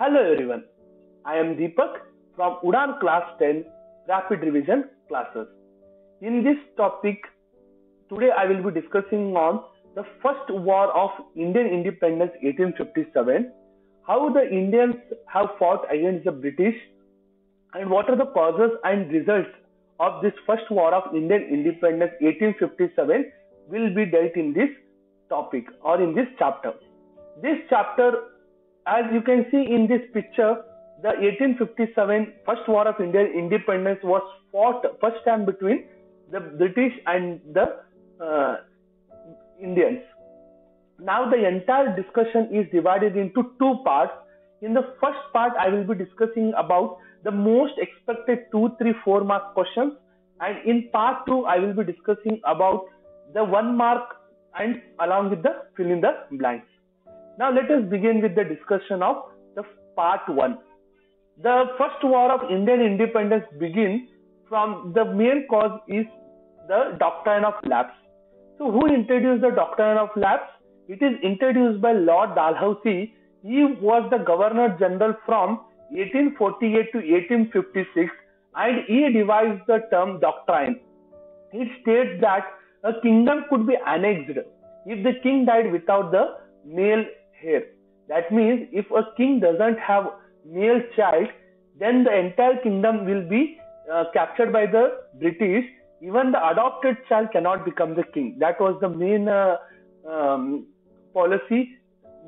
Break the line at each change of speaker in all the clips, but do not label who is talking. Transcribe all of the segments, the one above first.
Hello everyone, I am Deepak from Udan Class 10 Rapid Revision classes. In this topic, today I will be discussing on the first war of Indian independence 1857, how the Indians have fought against the British and what are the causes and results of this first war of Indian independence 1857 will be dealt in this topic or in this chapter. This chapter, as you can see in this picture, the 1857 First War of Indian Independence was fought first time between the British and the Indians. Now the entire discussion is divided into two parts. In the first part, I will be discussing about the most expected 2, 3, 4 mark questions, and in part 2, I will be discussing about the 1 mark and along with the fill in the blanks. Now let us begin with the discussion of the part 1. The first war of Indian independence begins from the main cause is the doctrine of lapse. So who introduced the doctrine of lapse? It is introduced by Lord Dalhousie. He was the Governor General from 1848 to 1856 and he devised the term doctrine. It states that a kingdom could be annexed if the king died without the male heir. That means if a king doesn't have male child, then the entire kingdom will be captured by the British. Even the adopted child cannot become the king. That was the main policy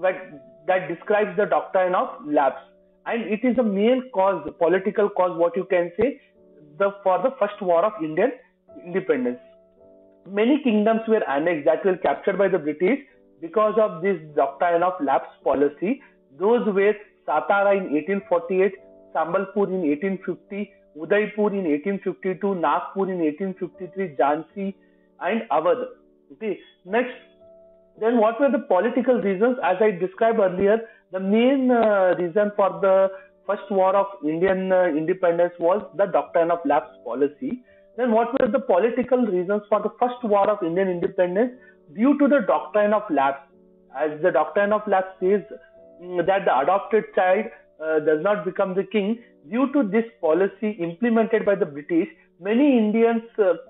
that describes the doctrine of lapse. And it is the main cause, political cause, what you can say, for the first war of Indian independence. Many kingdoms were annexed that were captured by the British because of this doctrine of lapse policy. Those were Satara in 1848, Sambalpur in 1850, Udaipur in 1852, Nagpur in 1853, Jhansi and Awadh. Okay. Next, then what were the political reasons? As I described earlier, the main reason for the first war of Indian independence was the doctrine of lapse policy. Then what were the political reasons for the first war of Indian independence? Due to the doctrine of lapse, as the doctrine of lapse says that the adopted child does not become the king. Due to this policy implemented by the British, many Indian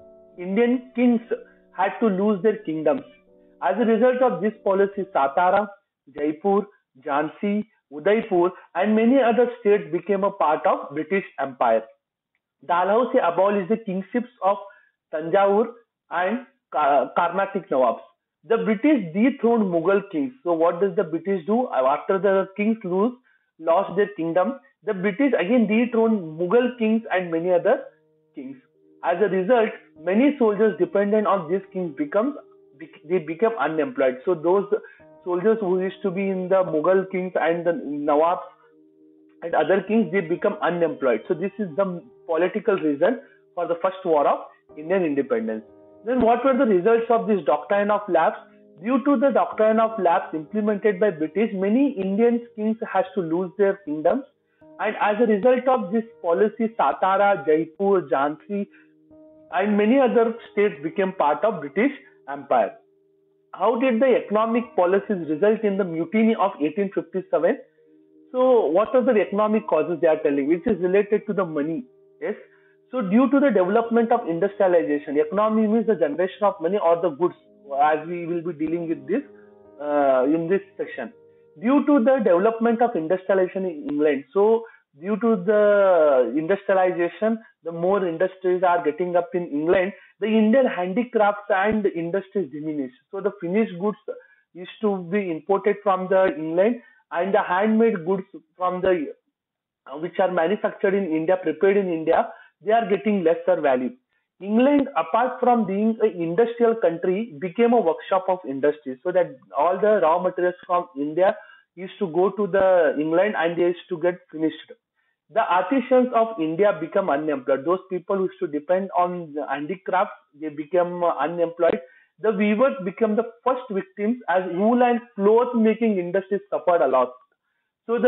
kings had to lose their kingdoms. As a result of this policy, Satara, Jaipur, Jhansi, Udaipur and many other states became a part of British Empire. Dalhousie abolished the kingships of Tanjore and Carnatic Nawabs. The British dethroned Mughal kings. So what does the British do? After the kings lost their kingdom, the British again dethroned Mughal kings and many other kings. As a result, many soldiers dependent on these kings became unemployed. So those soldiers who used to be in the Mughal kings and the Nawabs and other kings, they become unemployed. So this is the political reason for the first war of Indian independence. Then what were the results of this doctrine of lapse? Due to the doctrine of lapse implemented by British, many Indian kings had to lose their kingdoms. And as a result of this policy, Satara, Jaipur, Jhansi and many other states became part of British Empire. How did the economic policies result in the mutiny of 1857? So what are the economic causes they are telling, which is related to the money? Yes. So due to the development of industrialization, economy means the generation of money or the goods, as we will be dealing with this in this section. Due to the development of industrialization in England, so due to the industrialization, the more industries are getting up in England, the Indian handicrafts and industries diminish. So the finished goods used to be imported from the England and the handmade goods from the which are manufactured in India, prepared in India, they are getting lesser value. England, apart from being an industrial country, became a workshop of industry, so that all the raw materials from India used to go to the England and they used to get finished. The artisans of India become unemployed. Those people who used to depend on the handicrafts, they became unemployed. The weavers became the first victims as wool and cloth making industries suffered a lot. So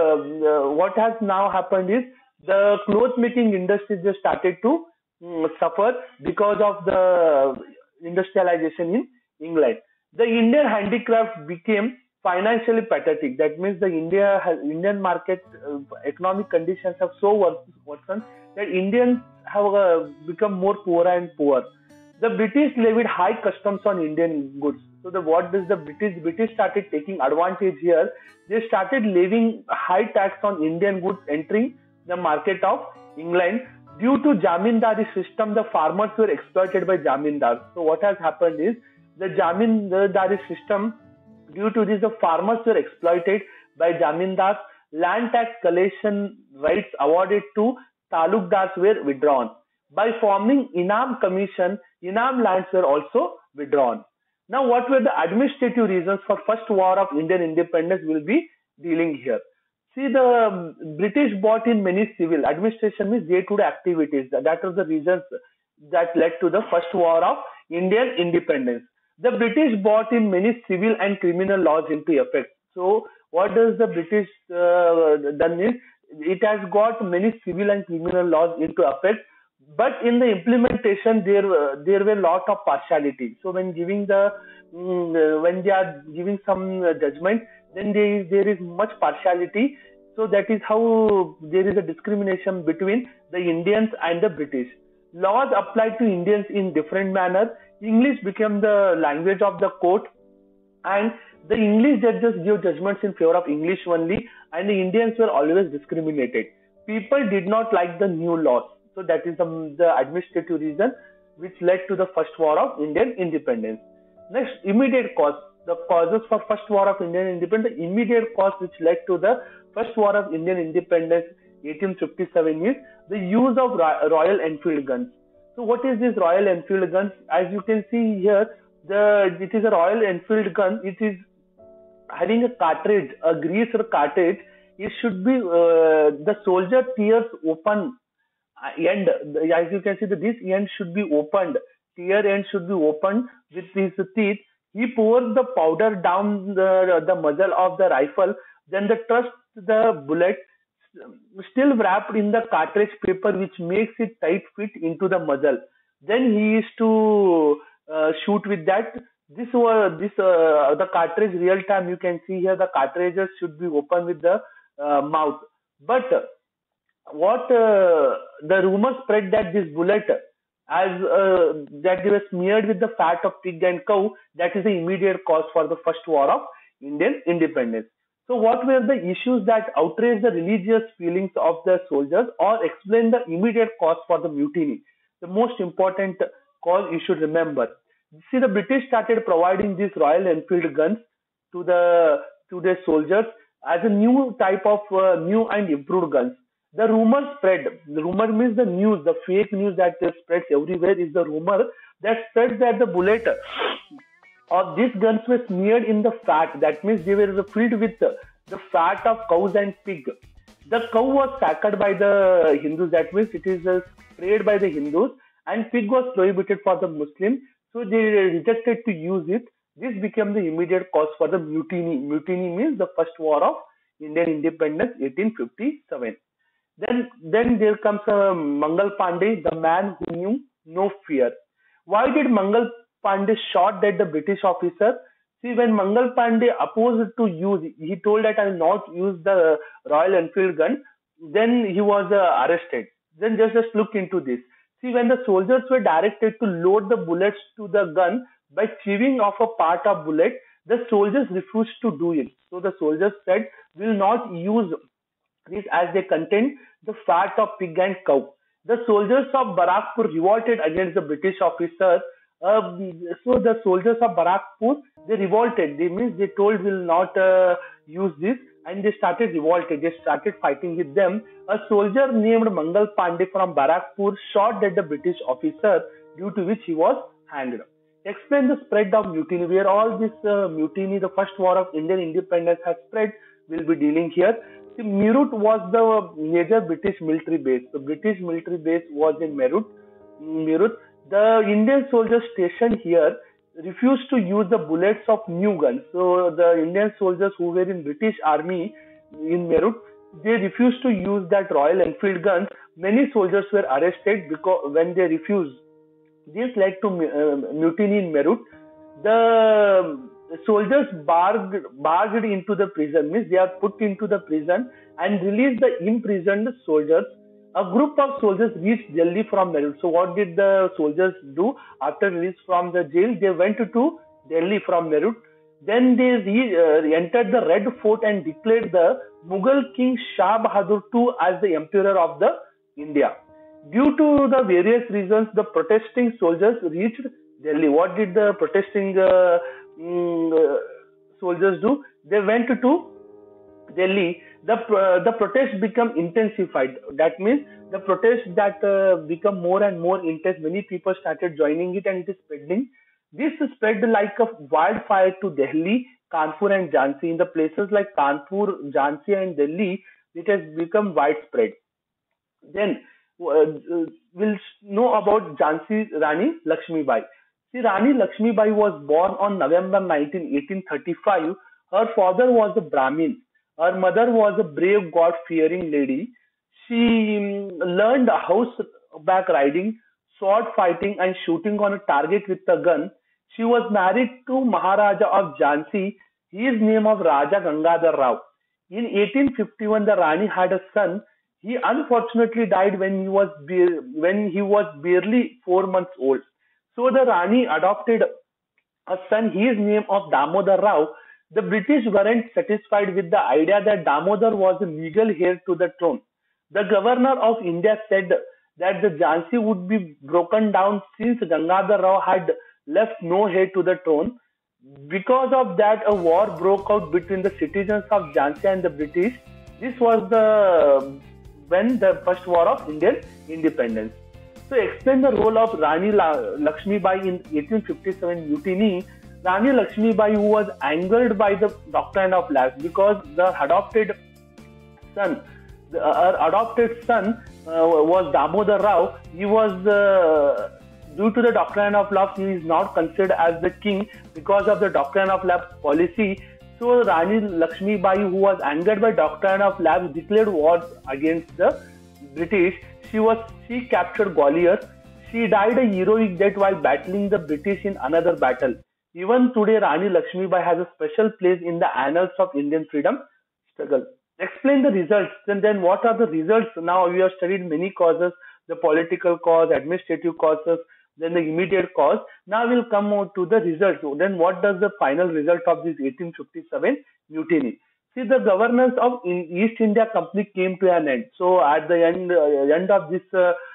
what has now happened is the cloth making industry just started to suffer because of the industrialization in England. The Indian handicrafts became financially pathetic. That means the Indian market economic conditions have so worsened that Indians have become more poor and poor. The British levied high customs on Indian goods. So what does the British started taking advantage here? They started levying high tax on Indian goods entering the market of England. Due to Jamindari system, the farmers were exploited by Jamindars. So what has happened is the Jamindari system, due to this, the farmers were exploited by Jamindars. Land tax collection rights awarded to Talukdars were withdrawn. By forming Inam Commission, Inam lands were also withdrawn. Now, what were the administrative reasons for First War of Indian Independence? Will be dealing here. See, the British brought in many civil administration means day-to-day activities. That are the reasons that led to the First War of Indian Independence. The British brought in many civil and criminal laws into effect. So, what does the British done is it has got many civil and criminal laws into effect. But in the implementation, there were a lot of partiality. So when giving when they are giving some judgment, then there is much partiality. So that is how there is a discrimination between the Indians and the British. Laws applied to Indians in different manner. English became the language of the court, and the English judges give judgments in favor of English only, and the Indians were always discriminated. People did not like the new laws. So that is the administrative reason which led to the First War of Indian Independence. Next, immediate cause. The causes for First War of Indian Independence. The immediate cause which led to the First War of Indian Independence 1857 is the use of Royal Enfield guns. So what is this Royal Enfield guns? As you can see here, it is a Royal Enfield gun. It is having a cartridge, a grease cartridge. It should be the soldier tears open end. As you can see, this end should be opened. Tear end should be opened with his teeth. He pours the powder down the muzzle of the rifle. Then trusts the bullet, still wrapped in the cartridge paper, which makes it tight fit into the muzzle. Then he is to shoot with that. The cartridge real time. You can see here the cartridges should be open with the mouth. But what the rumor spread that this bullet, as that they were smeared with the fat of pig and cow, that is the immediate cause for the First War of Indian Independence. So what were the issues that outraged the religious feelings of the soldiers or explain the immediate cause for the mutiny? The most important cause you should remember. See, the British started providing these Royal Enfield guns to the soldiers as a new type of new and improved guns. The rumor spread. The rumor means the news, the fake news that spreads everywhere is the rumor that spreads that the bullet of these guns were smeared in the fat. That means they were filled with the fat of cows and pig. The cow was sacrificed by the Hindus. That means it is sprayed by the Hindus, and pig was prohibited for the Muslims. So they rejected to use it. This became the immediate cause for the mutiny. Mutiny means the First War of Indian Independence, 1857. Then there comes Mangal Pandey, the man who knew no fear. Why did Mangal Pandey shot at the British officer? See, when Mangal Pandey opposed to use, he told that I will not use the Royal Enfield gun. Then he was arrested. Then just look into this. See, when the soldiers were directed to load the bullets to the gun by chewing off a part of bullet, the soldiers refused to do it. So the soldiers said, we will not use this as they contain the fat of pig and cow. The soldiers of Barakpur revolted against the British officers. So the soldiers of Barakpur, they revolted. They told we will not use this, and they started revolting. They started fighting with them. A soldier named Mangal Pandey from Barakpur shot at the British officer, due to which he was hanged. Explain the spread of mutiny. Where all this mutiny, the First War of Indian Independence has spread, we'll be dealing here. See, Meerut was the major British military base. The British military base was in Meerut. The Indian soldiers stationed here refused to use the bullets of new guns. So the Indian soldiers who were in British army in Meerut, they refused to use that Royal Enfield guns. Many soldiers were arrested because when they refused. This led to mutiny in Meerut. The The soldiers barged into the prison, means they are put into the prison and released the imprisoned soldiers. A group of soldiers reached Delhi from Meerut. So what did the soldiers do after release from the jail? They went to Delhi from Meerut. Then they entered the Red Fort and declared the Mughal king Shah Bahadur II as the emperor of the India. Due to the various reasons, the protesting soldiers reached Delhi. What did the protesting mm, uh, soldiers do? They went to Delhi. The protest become intensified. That means the protest that become more and more intense. Many people started joining it, and it is spreading. This spread like a wildfire to Delhi, Kanpur, and Jhansi. In the places like Kanpur, Jhansi, and Delhi, it has become widespread. Then we'll know about Jhansi Rani Lakshmi Bai. See, Rani Lakshmi Bai was born on November 19, 1835. Her father was a Brahmin. Her mother was a brave, God-fearing lady. She learned horseback riding, sword fighting, and shooting on a target with a gun. She was married to Maharaja of Jhansi. His name was Raja Gangadhar Rao. In 1851, the Rani had a son. He unfortunately died when he was barely 4 months old. So the Rani adopted a son, his name of Damodar Rao. The British weren't satisfied with the idea that Damodar was the legal heir to the throne. The governor of India said that the Jhansi would be broken down since Gangadhar Rao had left no heir to the throne. Because of that, a war broke out between the citizens of Jhansi and the British. This was the when the first war of Indian independence. So explain the role of Rani Lakshmi Bai in 1857 mutiny. Rani Lakshmi Bai, who was angered by the doctrine of lapse because son, her adopted son was Damodar Rao. He was due to the doctrine of lapse, he is not considered as the king because of the doctrine of lapse policy. So Rani Lakshmi Bai, who was angered by doctrine of lapse, declared war against the British. She captured Gwalior. She died a heroic death while battling the British in another battle. Even today, Rani Lakshmi Bai has a special place in the annals of Indian freedom struggle. Explain the results. And then what are the results? Now we have studied many causes, the political cause, administrative causes, then the immediate cause. Now we'll come on to the results. So then what does the final result of this 1857 mutiny? See, the governance of East India Company came to an end. So at the end of this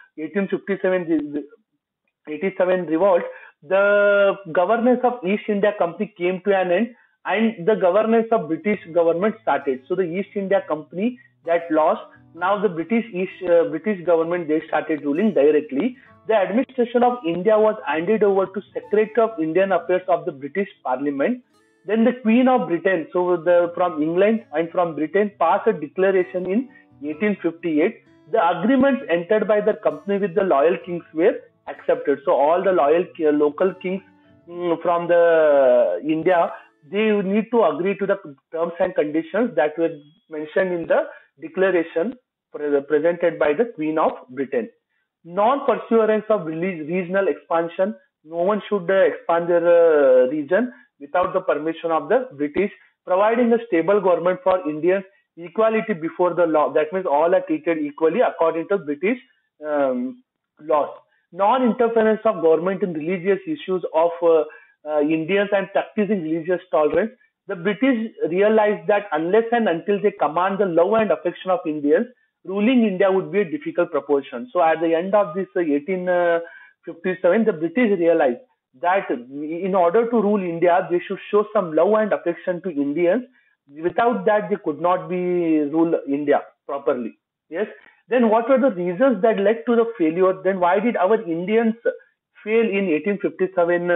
1887 revolt, the governance of East India Company came to an end and the governance of British government started. So the East India Company that lost, now the British government, they started ruling directly. The administration of India was handed over to Secretary of Indian Affairs of the British Parliament. Then the Queen of Britain, so from England and from Britain, passed a declaration in 1858. The agreements entered by the company with the loyal kings were accepted. So all the local kings from the India, they need to agree to the terms and conditions that were mentioned in the declaration presented by the Queen of Britain. Non-pursuance of regional expansion. No one should expand their region without the permission of the British. Providing a stable government for Indians. Equality before the law. That means all are treated equally according to British laws. Non-interference of government in religious issues of Indians and practicing religious tolerance. The British realized that unless and until they command the love and affection of Indians, ruling India would be a difficult proportion. So at the end of this 1857, the British realized that in order to rule India, they should show some love and affection to Indians. Without that, they could not be rule India properly. Yes. Then what were the reasons that led to the failure? Then why did our Indians fail in 1857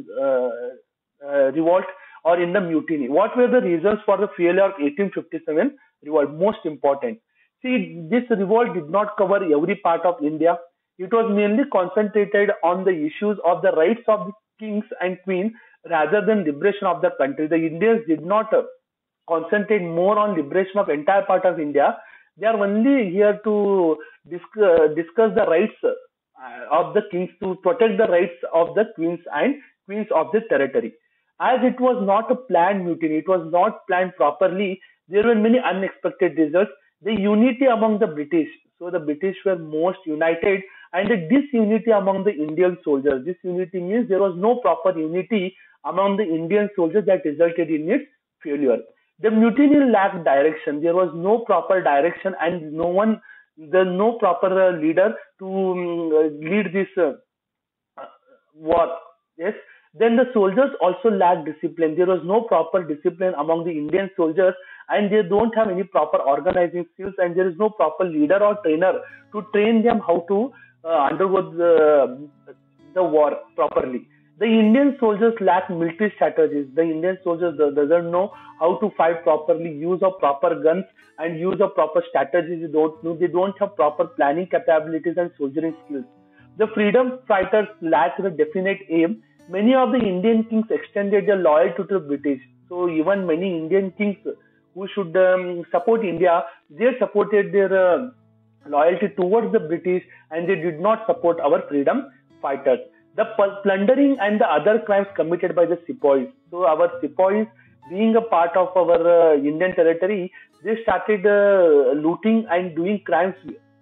revolt or in the mutiny? What were the reasons for the failure of 1857 revolt? Most important. See, this revolt did not cover every part of India. It was mainly concentrated on the issues of the rights of the kings and queens rather than liberation of the country. The Indians did not concentrate more on liberation of entire part of India. They are only here to discuss the rights of the kings, to protect the rights of the queens and queens of the territory. As it was not a planned mutiny, it was not planned properly, there were many unexpected results. The unity among the British, so the British were most united, and the disunity among the Indian soldiers. Disunity means there was no proper unity among the Indian soldiers that resulted in its failure. The mutiny lacked direction. There was no proper direction, and no proper leader to lead this war. Yes. Then the soldiers also lacked discipline. There was no proper discipline among the Indian soldiers, and they don't have any proper organizing skills, and there is no proper leader or trainer to train them how to undergo the war properly. The Indian soldiers lack military strategies. The Indian soldiers doesn't know how to fight properly, use of proper guns, and use of proper strategies. They don't know. They don't have proper planning capabilities and soldiering skills. The freedom fighters lacked a definite aim. Many of the Indian kings extended their loyalty to the British. So even many Indian kings who should support India, they supported their loyalty towards the British, and they did not support our freedom fighters. The plundering and the other crimes committed by the sepoys. So our sepoys, being a part of our Indian territory, they started looting and doing crimes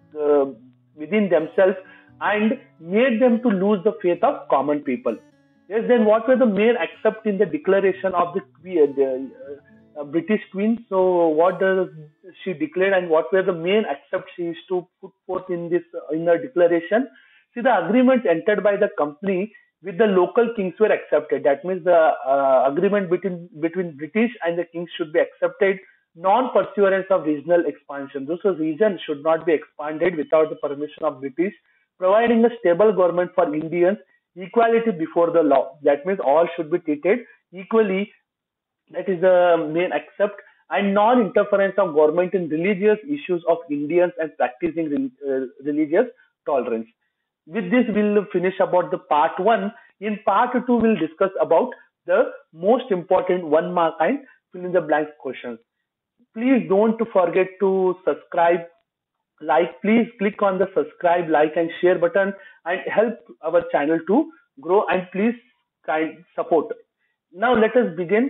within themselves, and made them to lose the faith of common people. Yes, then what were the main accept in the declaration of the British Queen? So what does she declared, and what were the main accept she is to put forth in this in her declaration? See, the agreements entered by the company with the local kings were accepted. That means the agreement between British and the kings should be accepted. Non-pursuance of regional expansion. Those regions should not be expanded without the permission of British. Providing a stable government for Indians. Equality before the law. That means all should be treated equally. That is the main accept. And non-interference of government in religious issues of Indians and practicing religious tolerance. With this, we'll finish about the part 1. In part 2, we'll discuss about the most important 1 mark and fill in the blank questions. Please don't forget to subscribe, like. Please click on the subscribe, like, and share button, and help our channel to grow. And please kind support. Now let us begin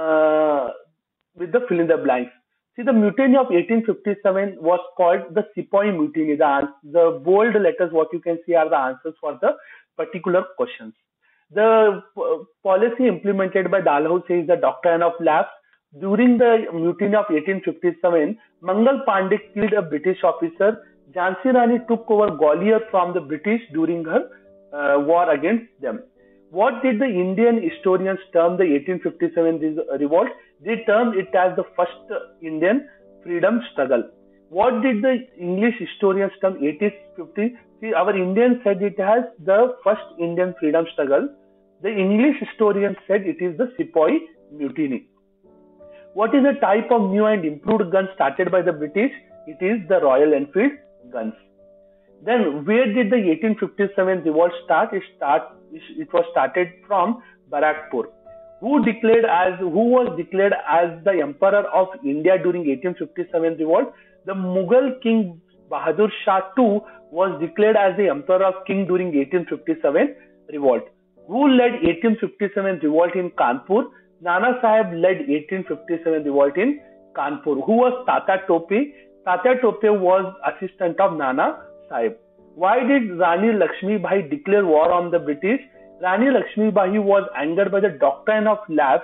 with the fill in the blanks. See, the mutiny of 1857 was called the Sepoy Mutiny. The bold letters, what you can see, are the answers for the particular questions. The policy implemented by Dalhousie is the doctrine of lapse. During the mutiny of 1857, Mangal Pandey killed a British officer. Jhansi Rani took over Gwalior from the British during her war against them. What did the Indian historians term the 1857 revolt? They termed it as the first Indian freedom struggle. What did the English historians term 1850? See, our Indians said it as the first Indian freedom struggle. The English historians said it is the Sepoy Mutiny. What is the type of new and improved gun started by the British? It is the Royal Enfield guns. Then, where did the 1857 revolt start? It was started from Barakpur. Who was declared as the Emperor of India during 1857 revolt? The Mughal King Bahadur Shah II was declared as the Emperor of King during 1857 revolt. Who led 1857 revolt in Kanpur? Nana Sahib led 1857 revolt in Kanpur. Who was Tata Tope? Tata Tope was assistant of Nana Sahib. Why did Rani Lakshmi Bai declare war on the British? Rani Lakshmi Bai was angered by the doctrine of lapse,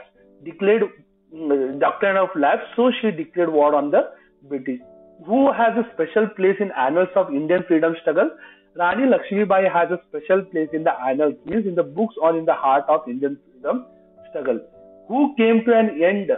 so she declared war on the British. Who has a special place in annals of Indian freedom struggle? Rani Lakshmi Bai has a special place in the annals, means in the books or in the heart of Indian freedom struggle. What came to an end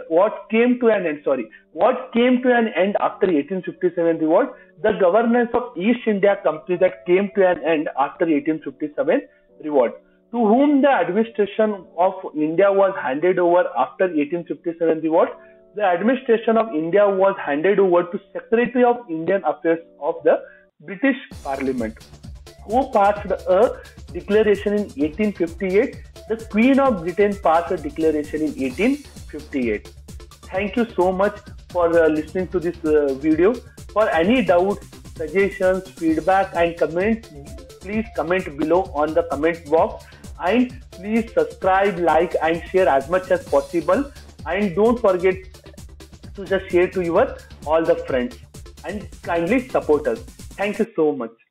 after 1857 revolt? The governance of East India Company that came to an end after 1857 revolt. To whom the administration of India was handed over after 1857 revolt? The administration of India was handed over to Secretary of Indian Affairs of the British Parliament. Who passed a declaration in 1858? The Queen of Britain passed a declaration in 1858. Thank you so much for listening to this video. For any doubts, suggestions, feedback and comments, please comment below on the comment box. And please subscribe, like, and share as much as possible. And don't forget to just share to your all the friends and kindly support us. Thank you so much.